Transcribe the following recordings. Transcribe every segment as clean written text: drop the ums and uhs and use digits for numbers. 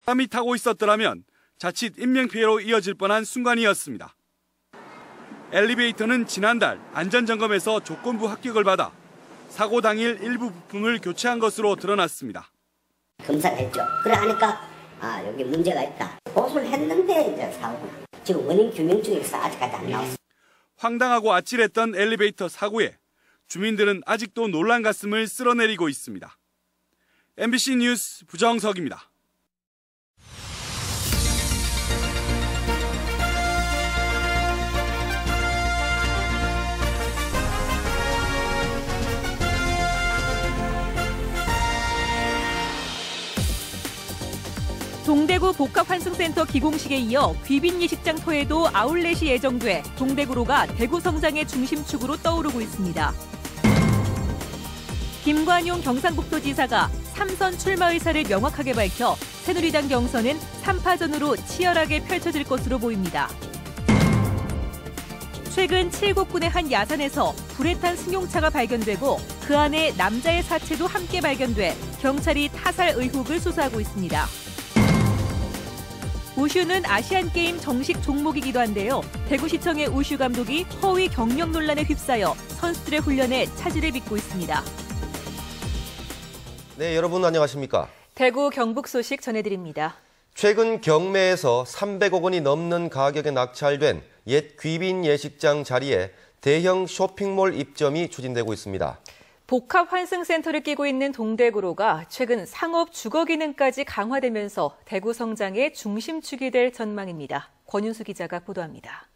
사람이 타고 있었더라면 자칫 인명피해로 이어질 뻔한 순간이었습니다. 엘리베이터는 지난달 안전점검에서 조건부 합격을 받아 사고 당일 일부 부품을 교체한 것으로 드러났습니다. 검사를 했죠. 그래 하니까 여기 문제가 있다. 보수를 했는데 이제 사고가 지금 원인 규명 중에서 아직까지 안 나왔습니다. 황당하고 아찔했던 엘리베이터 사고에 주민들은 아직도 놀란 가슴을 쓸어내리고 있습니다. MBC 뉴스 부정석입니다. 동대구 복합환승센터 기공식에 이어 귀빈 예식장 터에도 아울렛이 예정돼 동대구로가 대구 성장의 중심축으로 떠오르고 있습니다. 김관용 경상북도지사가 3선 출마 의사를 명확하게 밝혀 새누리당 경선은 3파전으로 치열하게 펼쳐질 것으로 보입니다. 최근 칠곡군의 한 야산에서 불에 탄 승용차가 발견되고 그 안에 남자의 사체도 함께 발견돼 경찰이 타살 의혹을 수사하고 있습니다. 우슈는 아시안게임 정식 종목이기도 한데요. 대구시청의 우슈 감독이 허위 경력 논란에 휩싸여 선수들의 훈련에 차질을 빚고 있습니다. 네, 여러분 안녕하십니까? 대구 경북 소식 전해드립니다. 최근 경매에서 300억 원이 넘는 가격에 낙찰된 옛 귀빈 예식장 자리에 대형 쇼핑몰 입점이 추진되고 있습니다. 복합환승센터를 끼고 있는 동대구로가 최근 상업 주거 기능까지 강화되면서 대구 성장의 중심축이 될 전망입니다. 권윤수 기자가 보도합니다.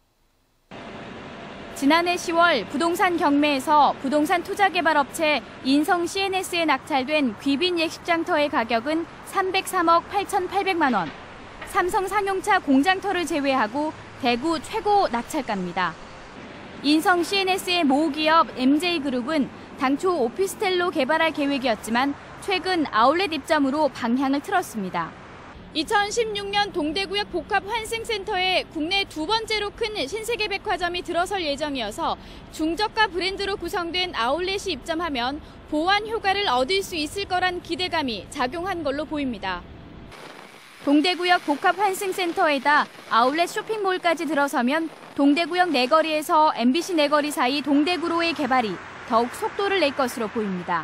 지난해 10월 부동산 경매에서 부동산 투자개발업체 인성 CNS에 낙찰된 귀빈 예식장터의 가격은 303억 8,800만 원. 삼성 상용차 공장터를 제외하고 대구 최고 낙찰가입니다. 인성 CNS의 모기업 MJ그룹은 당초 오피스텔로 개발할 계획이었지만 최근 아울렛 입점으로 방향을 틀었습니다. 2016년 동대구역 복합환승센터에 국내 두 번째로 큰 신세계 백화점이 들어설 예정이어서 중저가 브랜드로 구성된 아울렛이 입점하면 보완 효과를 얻을 수 있을 거란 기대감이 작용한 걸로 보입니다. 동대구역 복합환승센터에다 아울렛 쇼핑몰까지 들어서면 동대구역 내거리에서 MBC 내거리 사이 동대구로의 개발이 더욱 속도를 낼 것으로 보입니다.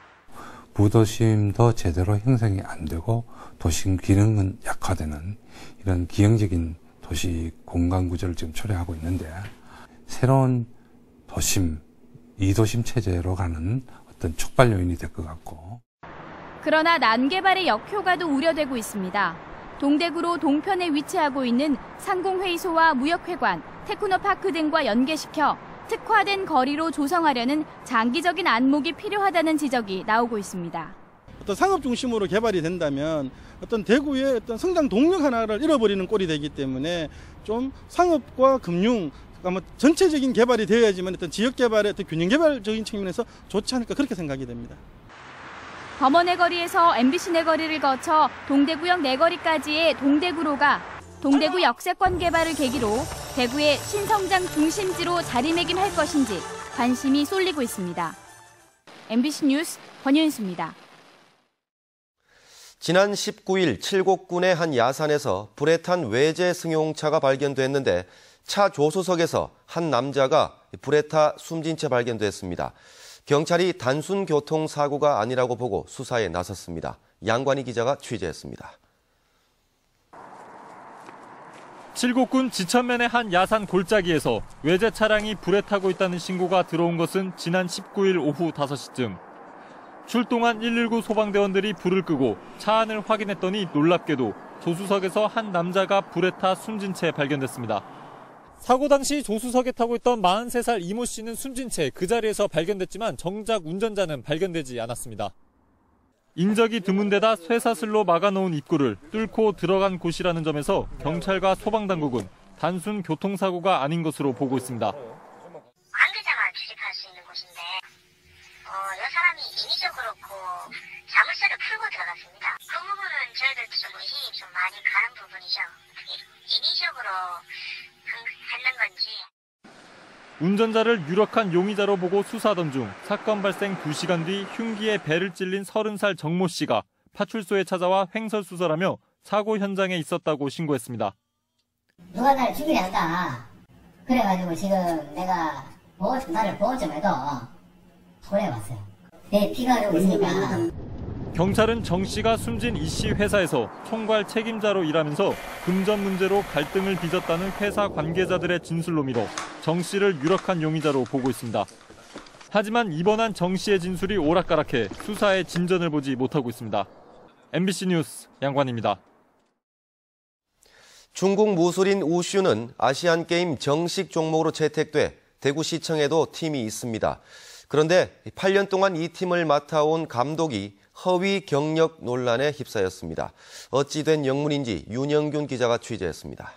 부도심도 제대로 형성이 안 되고 도심 기능은 약화되는 이런 기형적인 도시 공간 구조를 지금 초래하고 있는데 새로운 도심, 2도심 체제로 가는 어떤 촉발 요인이 될 것 같고. 그러나 난개발의 역효과도 우려되고 있습니다. 동대구로 동편에 위치하고 있는 상공회의소와 무역회관, 테크노파크 등과 연계시켜 특화된 거리로 조성하려는 장기적인 안목이 필요하다는 지적이 나오고 있습니다. 어떤 상업 중심으로 개발이 된다면 어떤 대구의 어떤 성장 동력 하나를 잃어버리는 꼴이 되기 때문에 좀 상업과 금융, 그러니까 전체적인 개발이 되어야지만 어떤 지역 개발의 어떤 균형 개발적인 측면에서 좋지 않을까 그렇게 생각이 됩니다. 범어 내거리에서 MBC 내거리를 거쳐 동대구역 내거리까지의 동대구로가 동대구 역세권 개발을 계기로 대구의 신성장 중심지로 자리매김할 것인지 관심이 쏠리고 있습니다. MBC 뉴스 권윤수입니다. 지난 19일 칠곡군의 한 야산에서 불에 탄 외제 승용차가 발견됐는데 차 조수석에서 한 남자가 불에 타 숨진 채 발견됐습니다. 경찰이 단순 교통사고가 아니라고 보고 수사에 나섰습니다. 양관희 기자가 취재했습니다. 칠곡군 지천면의 한 야산 골짜기에서 외제 차량이 불에 타고 있다는 신고가 들어온 것은 지난 19일 오후 5시쯤. 출동한 119 소방대원들이 불을 끄고 차 안을 확인했더니 놀랍게도 조수석에서 한 남자가 불에 타 숨진 채 발견됐습니다. 사고 당시 조수석에 타고 있던 43살 이모 씨는 숨진 채 그 자리에서 발견됐지만 정작 운전자는 발견되지 않았습니다. 인적이 드문 데다 쇠사슬로 막아놓은 입구를 뚫고 들어간 곳이라는 점에서 경찰과 소방당국은 단순 교통사고가 아닌 것으로 보고 있습니다. 관계자가 출입할 수 있는 곳인데 이 사람이 인위적으로 그렇고 자물쇠를 풀고 들어갔습니다. 그 부분은 저희들도 좀 의심이 좀 많이 가는 부분이죠. 인위적으로 했는 건지. 운전자를 유력한 용의자로 보고 수사하던 중 사건 발생 2시간 뒤 흉기에 배를 찔린 30살 정모 씨가 파출소에 찾아와 횡설수설하며 사고 현장에 있었다고 신고했습니다. 누가 날 죽이려 한다. 그래가지고 지금 내가 나를 보호 좀 해도 보내왔어요. 내 피가 흐르고 있으니까. 경찰은 정 씨가 숨진 이 씨 회사에서 총괄 책임자로 일하면서 금전 문제로 갈등을 빚었다는 회사 관계자들의 진술로 미뤄 정 씨를 유력한 용의자로 보고 있습니다. 하지만 이번한 정 씨의 진술이 오락가락해 수사에 진전을 보지 못하고 있습니다. MBC 뉴스 양관입니다. 중국 무술인 우슈는 아시안게임 정식 종목으로 채택돼 대구시청에도 팀이 있습니다. 그런데 8년 동안 이 팀을 맡아온 감독이 허위 경력 논란에 휩싸였습니다. 어찌 된 영문인지 윤영균 기자가 취재했습니다.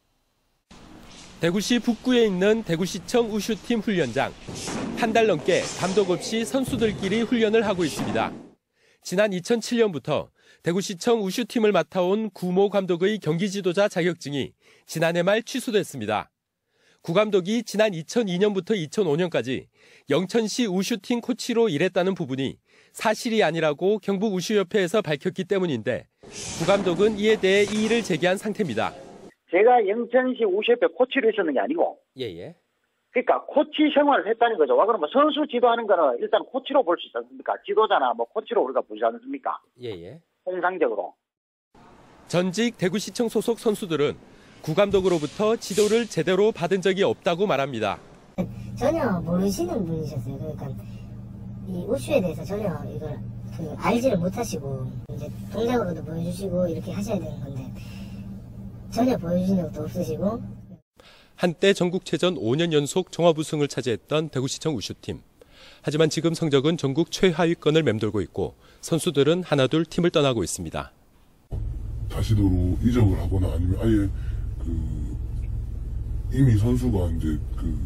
대구시 북구에 있는 대구시청 우슈팀 훈련장. 한 달 넘게 감독 없이 선수들끼리 훈련을 하고 있습니다. 지난 2007년부터 대구시청 우슈팀을 맡아온 구모 감독의 경기 지도자 자격증이 지난해 말 취소됐습니다. 구 감독이 지난 2002년부터 2005년까지 영천시 우슈팀 코치로 일했다는 부분이 사실이 아니라고 경북 우슈협회에서 밝혔기 때문인데 구 감독은 이에 대해 이의를 제기한 상태입니다. 제가 영천시 우슈협회 코치로 있었는 게 아니고 그러니까 코치 생활을 했다는 거죠. 와 그러면 선수 지도하는 거는 일단 코치로 볼 수 있지 않습니까? 지도자나 뭐 코치로 우리가 보지 않습니까? 통상적으로. 전직 대구시청 소속 선수들은 구 감독으로부터 지도를 제대로 받은 적이 없다고 말합니다. 전혀 모르시는 분이셨어요. 그러니까 이 우슈에 대해서 전혀 이걸 알지를 못하시고 이제 동작으로도 보여주시고 이렇게 하셔야 되는 건데 전혀 보여주신 적도 없으시고. 한때 전국체전 5년 연속 종합우승을 차지했던 대구시청 우슈팀. 하지만 지금 성적은 전국 최하위권을 맴돌고 있고 선수들은 하나둘 팀을 떠나고 있습니다. 다시도로 이적을 하거나 아니면 아예 이미 선수가 이제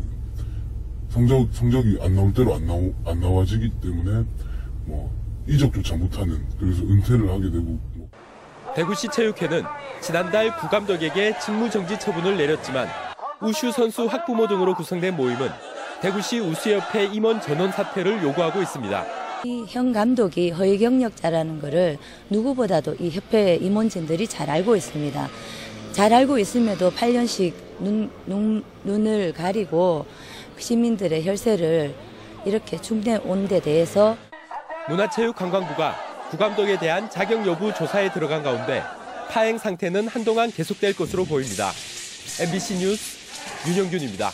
성적이 안 나올 대로 안 나와지기 때문에 뭐 이적조차 못하는, 그래서 은퇴를 하게 되고. 대구시 체육회는 지난달 구 감독에게 직무정지 처분을 내렸지만 우슈 선수 학부모 등으로 구성된 모임은 대구시 우수협회 임원 전원 사퇴를 요구하고 있습니다. 이 현 감독이 허위 경력자라는 것을 누구보다도 이 협회 임원진들이 잘 알고 있습니다. 잘 알고 있음에도 8년씩 눈을 가리고 시민들의 혈세를 이렇게 중대온 데 대해서 문화체육관광부가 구 감독에 대한 자격 여부 조사에 들어간 가운데 파행 상태는 한동안 계속될 것으로 보입니다. MBC 뉴스 윤영균입니다.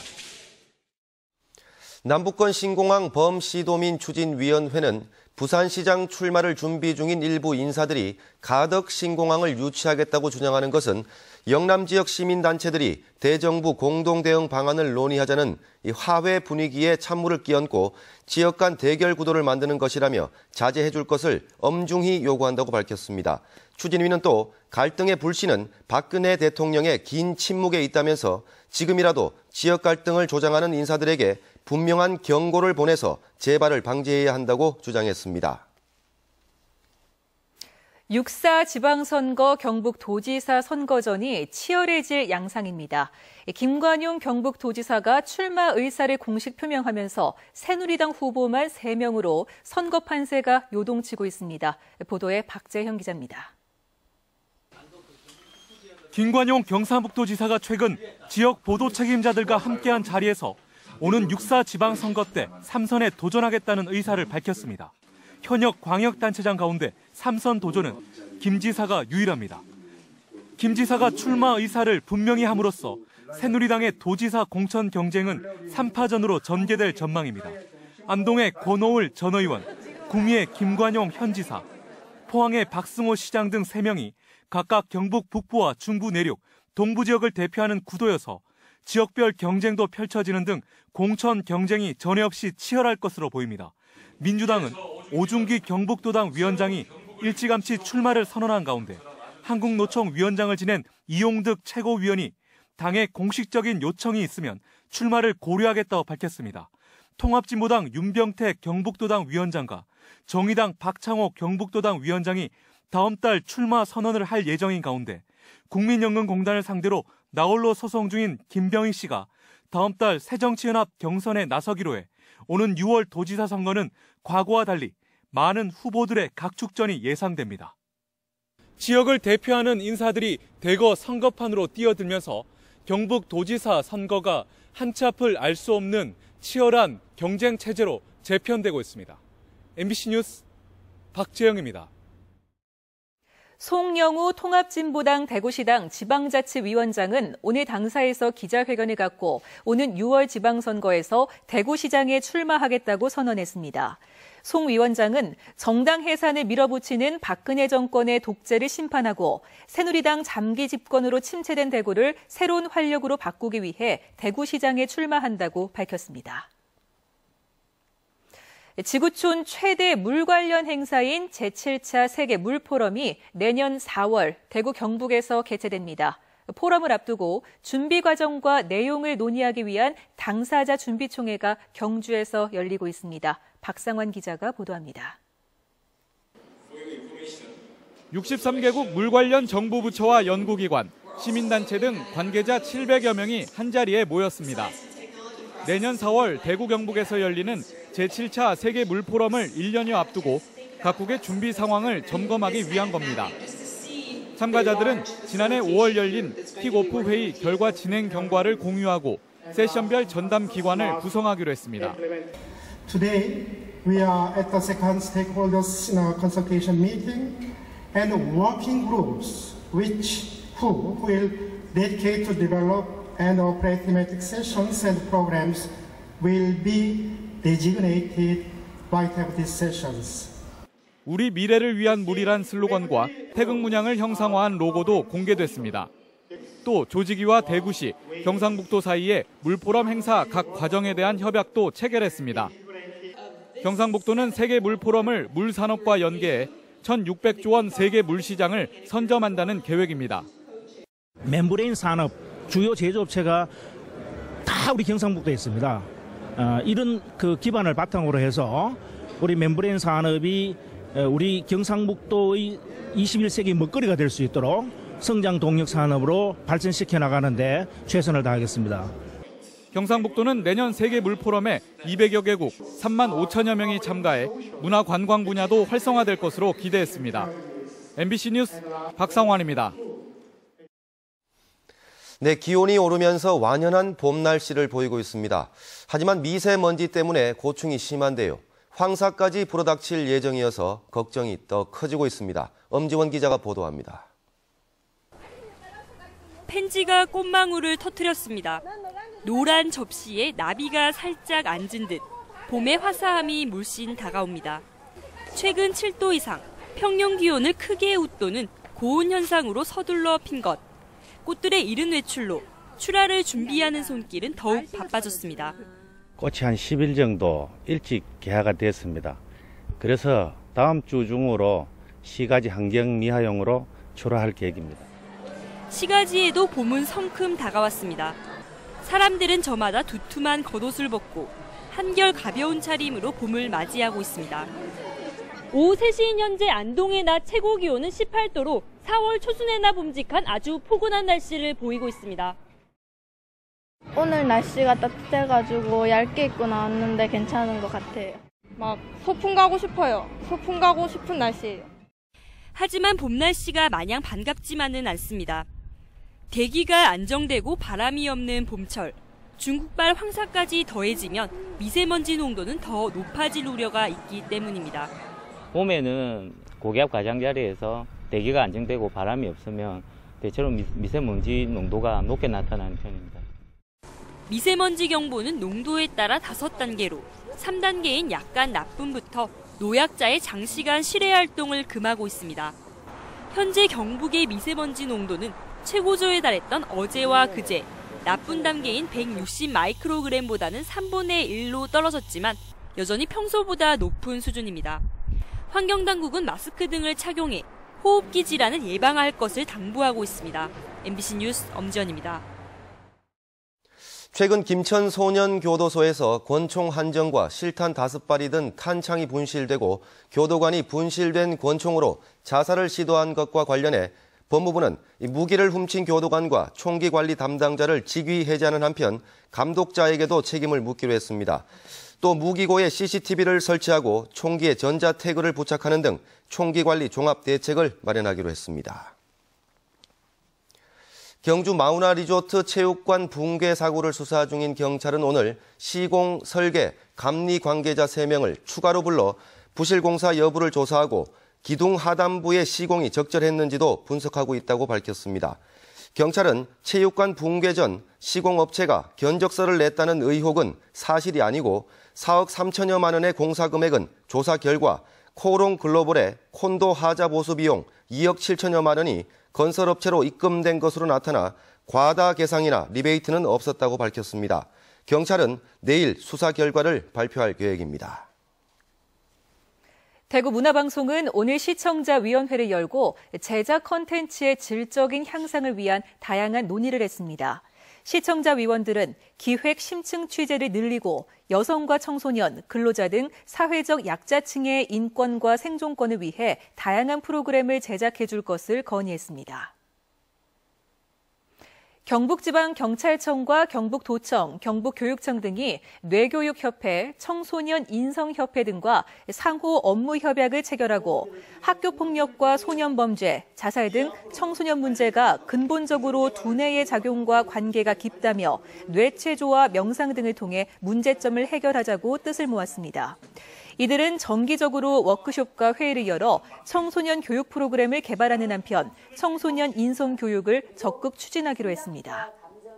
남북권 신공항 범시도민 추진위원회는 부산시장 출마를 준비 중인 일부 인사들이 가덕 신공항을 유치하겠다고 주장하는 것은 영남 지역 시민단체들이 대정부 공동대응 방안을 논의하자는 이 화해 분위기에 찬물을 끼얹고 지역 간 대결 구도를 만드는 것이라며 자제해 줄 것을 엄중히 요구한다고 밝혔습니다. 추진위는 또 갈등의 불씨는 박근혜 대통령의 긴 침묵에 있다면서 지금이라도 지역 갈등을 조장하는 인사들에게 분명한 경고를 보내서 재발을 방지해야 한다고 주장했습니다. 6.4 지방선거 경북도지사 선거전이 치열해질 양상입니다. 김관용 경북도지사가 출마 의사를 공식 표명하면서 새누리당 후보만 3명으로 선거 판세가 요동치고 있습니다. 보도에 박재형 기자입니다. 김관용 경상북도지사가 최근 지역 보도 책임자들과 함께한 자리에서 오는 6.4 지방선거 때 3선에 도전하겠다는 의사를 밝혔습니다. 현역 광역단체장 가운데 3선 도전은 김 지사가 유일합니다. 김 지사가 출마 의사를 분명히 함으로써 새누리당의 도지사 공천 경쟁은 3파전으로 전개될 전망입니다. 안동의 권오을 전 의원, 구미의 김관용 현 지사, 포항의 박승호 시장 등 3명이 각각 경북 북부와 중부 내륙, 동부 지역을 대표하는 구도여서 지역별 경쟁도 펼쳐지는 등 공천 경쟁이 전에 없이 치열할 것으로 보입니다. 민주당은 오중기 경북도당 위원장이 일찌감치 출마를 선언한 가운데 한국노총 위원장을 지낸 이용득 최고위원이 당의 공식적인 요청이 있으면 출마를 고려하겠다고 밝혔습니다. 통합진보당 윤병태 경북도당 위원장과 정의당 박창호 경북도당 위원장이 다음 달 출마 선언을 할 예정인 가운데 국민연금공단을 상대로 나홀로 소송 중인 김병희 씨가 다음 달 새정치연합 경선에 나서기로 해 오는 6월 도지사 선거는 과거와 달리 많은 후보들의 각축전이 예상됩니다. 지역을 대표하는 인사들이 대거 선거판으로 뛰어들면서 경북도지사 선거가 한치 앞을 알 수 없는 치열한 경쟁 체제로 재편되고 있습니다. MBC 뉴스 박재영입니다. 송영우 통합진보당 대구시당 지방자치위원장은 오늘 당사에서 기자회견을 갖고 오는 6월 지방선거에서 대구시장에 출마하겠다고 선언했습니다. 송 위원장은 정당 해산을 밀어붙이는 박근혜 정권의 독재를 심판하고 새누리당 잠기 집권으로 침체된 대구를 새로운 활력으로 바꾸기 위해 대구시장에 출마한다고 밝혔습니다. 지구촌 최대 물 관련 행사인 제7차 세계 물포럼이 내년 4월 대구 경북에서 개최됩니다. 포럼을 앞두고 준비 과정과 내용을 논의하기 위한 당사자 준비총회가 경주에서 열리고 있습니다. 박상환 기자가 보도합니다. 63개국 물 관련 정부 부처와 연구기관, 시민단체 등 관계자 700여 명이 한자리에 모였습니다. 내년 4월 대구 경북에서 열리는 제7차 세계 물포럼을 1년여 앞두고 각국의 준비 상황을 점검하기 위한 겁니다. 참가자들은 지난해 5월 열린 킥오프 회의 결과 진행 경과를 공유하고 세션별 전담 기관을 구성하기로 했습니다. Today, we are at the second stakeholders consultation meeting and working groups who will dedicate to develop and operate thematic sessions and programs will be designated right after these sessions. 우리 미래를 위한 물이란 슬로건과 태극 문양을 형상화한 로고도 공개됐습니다. 또 조직위와 대구시, 경상북도 사이에 물포럼 행사 각 과정에 대한 협약도 체결했습니다. 경상북도는 세계 물포럼을 물산업과 연계해 1,600조 원 세계 물시장을 선점한다는 계획입니다. 멤브레인 산업 주요 제조업체가 다 우리 경상북도에 있습니다. 이런 그 기반을 바탕으로 해서 우리 멤브레인 산업이 우리 경상북도의 21세기 먹거리가 될 수 있도록 성장 동력 산업으로 발전시켜 나가는데 최선을 다하겠습니다. 경상북도는 내년 세계 물포럼에 200여 개국 3만 5천여 명이 참가해 문화 관광 분야도 활성화될 것으로 기대했습니다. MBC 뉴스 박상환입니다. 네, 기온이 오르면서 완연한 봄 날씨를 보이고 있습니다. 하지만 미세먼지 때문에 고충이 심한데요. 황사까지 불어닥칠 예정이어서 걱정이 더 커지고 있습니다. 엄지원 기자가 보도합니다. 펜지가 꽃망울을 터뜨렸습니다. 노란 접시에 나비가 살짝 앉은 듯 봄의 화사함이 물씬 다가옵니다. 최근 7도 이상 평년 기온을 크게 웃도는 고온 현상으로 서둘러 핀 것. 꽃들의 이른 외출로 출하를 준비하는 손길은 더욱 바빠졌습니다. 꽃이 한 10일 정도 일찍 개화가 됐습니다. 그래서 다음 주 중으로 시가지 환경 미화용으로 출하할 계획입니다. 시가지에도 봄은 성큼 다가왔습니다. 사람들은 저마다 두툼한 겉옷을 벗고 한결 가벼운 차림으로 봄을 맞이하고 있습니다. 오후 3시인 현재 안동의 낮 최고 기온은 18도로 4월 초순에나 봄직한 아주 포근한 날씨를 보이고 있습니다. 오늘 날씨가 따뜻해가지고 얇게 입고 나왔는데 괜찮은 것 같아요. 막 소풍 가고 싶어요. 소풍 가고 싶은 날씨예요. 하지만 봄 날씨가 마냥 반갑지만은 않습니다. 대기가 안정되고 바람이 없는 봄철, 중국발 황사까지 더해지면 미세먼지 농도는 더 높아질 우려가 있기 때문입니다. 봄에는 고기압 가장자리에서 대기가 안정되고 바람이 없으면 대체로 미세먼지 농도가 높게 나타나는 편입니다. 미세먼지 경보는 농도에 따라 5단계로 3단계인 약간 나쁨부터 노약자의 장시간 실외 활동을 금하고 있습니다. 현재 경북의 미세먼지 농도는 최고조에 달했던 어제와 그제 나쁜 단계인 160 마이크로그램보다는 3분의 1로 떨어졌지만 여전히 평소보다 높은 수준입니다. 환경당국은 마스크 등을 착용해 호흡기 질환을 예방할 것을 당부하고 있습니다. MBC 뉴스 엄지연입니다. 최근 김천 소년교도소에서 권총 한정과 실탄 5발이 든 탄창이 분실되고 교도관이 분실된 권총으로 자살을 시도한 것과 관련해 법무부는 무기를 훔친 교도관과 총기 관리 담당자를 직위 해제하는 한편 감독자에게도 책임을 묻기로 했습니다. 또 무기고에 CCTV를 설치하고 총기에 전자태그를 부착하는 등 총기 관리 종합 대책을 마련하기로 했습니다. 경주 마우나 리조트 체육관 붕괴 사고를 수사 중인 경찰은 오늘 시공, 설계, 감리 관계자 3명을 추가로 불러 부실공사 여부를 조사하고 기둥 하단부의 시공이 적절했는지도 분석하고 있다고 밝혔습니다. 경찰은 체육관 붕괴 전 시공업체가 견적서를 냈다는 의혹은 사실이 아니고 4억 3천여만 원의 공사 금액은 조사 결과 코롱 글로벌의 콘도 하자 보수 비용 2억 7천여만 원이 건설업체로 입금된 것으로 나타나 과다 계상이나 리베이트는 없었다고 밝혔습니다. 경찰은 내일 수사 결과를 발표할 계획입니다. 대구문화방송은 오늘 시청자위원회를 열고 제작 콘텐츠의 질적인 향상을 위한 다양한 논의를 했습니다. 시청자위원들은 기획 심층 취재를 늘리고 여성과 청소년, 근로자 등 사회적 약자층의 인권과 생존권을 위해 다양한 프로그램을 제작해 줄 것을 건의했습니다. 경북지방경찰청과 경북도청, 경북교육청 등이 뇌교육협회, 청소년 인성협회 등과 상호 업무 협약을 체결하고 학교폭력과 소년범죄, 자살 등 청소년 문제가 근본적으로 두뇌의 작용과 관계가 깊다며 뇌체조와 명상 등을 통해 문제점을 해결하자고 뜻을 모았습니다. 이들은 정기적으로 워크숍과 회의를 열어 청소년 교육 프로그램을 개발하는 한편 청소년 인성 교육을 적극 추진하기로 했습니다.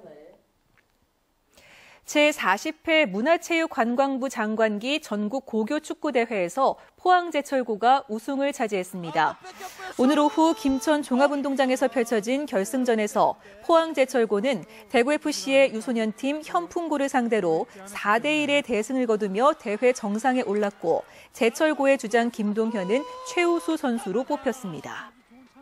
제40회 문화체육관광부 장관기 전국 고교축구대회에서 포항제철고가 우승을 차지했습니다. 오늘 오후 김천 종합운동장에서 펼쳐진 결승전에서 포항제철고는 대구FC의 유소년팀 현풍고를 상대로 4대1의 대승을 거두며 대회 정상에 올랐고 제철고의 주장 김동현은 최우수 선수로 뽑혔습니다.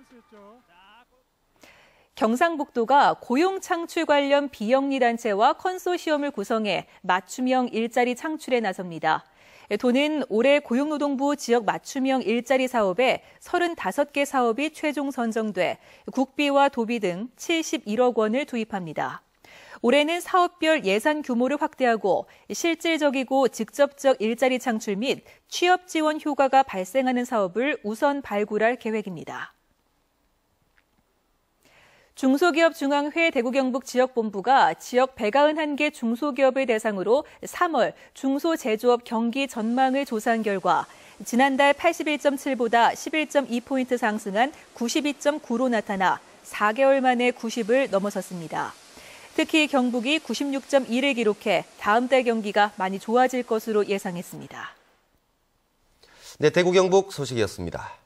경상북도가 고용 창출 관련 비영리 단체와 컨소시엄을 구성해 맞춤형 일자리 창출에 나섭니다. 도는 올해 고용노동부 지역 맞춤형 일자리 사업에 35개 사업이 최종 선정돼 국비와 도비 등 71억 원을 투입합니다. 올해는 사업별 예산 규모를 확대하고 실질적이고 직접적 일자리 창출 및 취업 지원 효과가 발생하는 사업을 우선 발굴할 계획입니다. 중소기업중앙회 대구경북 지역본부가 지역 191개 중소기업을 대상으로 3월 중소제조업 경기 전망을 조사한 결과 지난달 81.7보다 11.2포인트 상승한 92.9로 나타나 4개월 만에 90을 넘어섰습니다. 특히 경북이 96.1을 기록해 다음 달 경기가 많이 좋아질 것으로 예상했습니다. 네, 대구 경북 소식이었습니다.